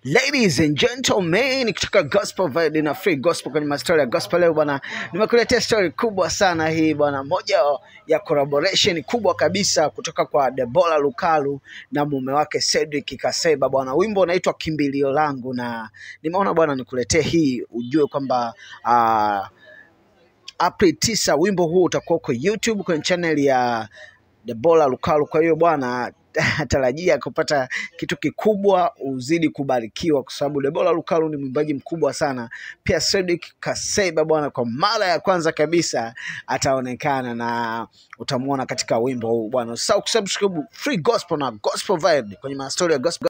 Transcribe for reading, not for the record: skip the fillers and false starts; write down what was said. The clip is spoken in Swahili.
Ladies and gentlemen, kutoka Gospel Vibe na Free Gospel kwenye mastori ya gospel. Leo bwana, nimekuletea story kubwa sana hii bwana, moja ya collaboration kubwa kabisa kutoka kwa Debora Lukalu na mume wake Cedric Kaseba bwana. Wimbo unaitwa Kimbilio Langu, na nimeona bwana nikuletee hii ujue kwamba April 9 wimbo huu utakuwa kwa YouTube kwenye channel ya Debora Lukalu. Kwa hiyo bwana, tarajia kupata kitu kikubwa, uzidi kubarikiwa kwa sababu Debora Lukalu ni mwimbaji mkubwa sana. Pia Cedric Kaseba bwana, kwa mara ya kwanza kabisa ataonekana na utamuona katika wimbo huu bwana. Usisahau kusubscribe Free Gospel na Gospel Vibe kwenye mastori ya gospel.